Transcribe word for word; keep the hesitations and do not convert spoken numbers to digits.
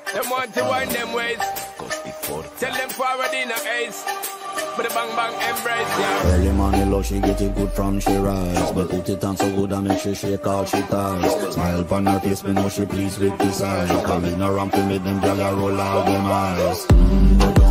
Them want to wind them ways. Tell them forward in a ace. But the bang bang embrace, yeah. Early morning love, she get it good from she rise. But put it on so good and make she shake all she ties. Smile upon her face, me know she pleased with this eye. Coming around to make them gyal a roll out them eyes. Mm,